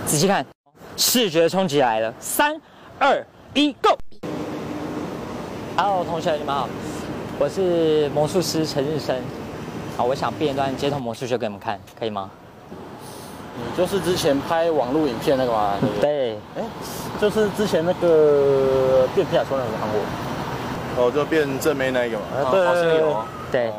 仔细看，视觉冲击来了，3、2、1，Go！ Hello， 同学，你们好，我是魔术师陈日升。好，我想变一段街头魔术秀给你们看，可以吗？ 你就是之前拍网络影片那个吗？ 对。 哎，就是之前那个变皮卡丘那个韩国。 哦，就变正妹那一个嘛。 对， 好像有。 对。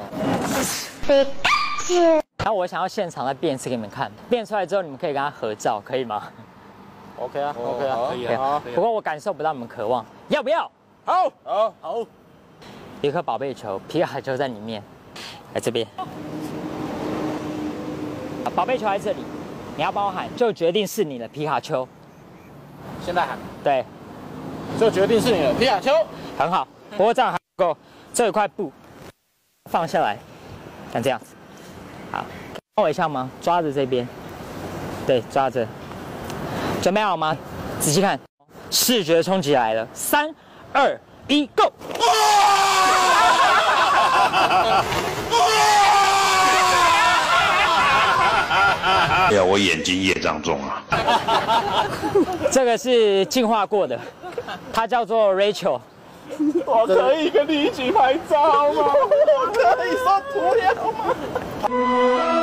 然后我想要现场再变一次给你们看，变出来之后你们可以跟他合照，可以吗 ？OK 啊 ，OK 啊， 可以啊。不过我感受不到你们渴望，要不要？ 好。 一颗宝贝球，皮卡丘在里面，来这边。宝贝球在这里，你要帮我喊，就决定是你的皮卡丘。 现在喊。对。就决定是你的皮卡丘。 很好，不过这样还不够，这有块布，放下来，像这样子。好，帮我一下吗？抓着这边，对，抓着。准备好吗？仔细看，视觉冲击来了，3、2、1，Go！ 哎呀，我眼睛业障重啊！ 这个是进化过的，它叫做 Rachel。 我可以跟你一起拍照吗？我可以说不要吗？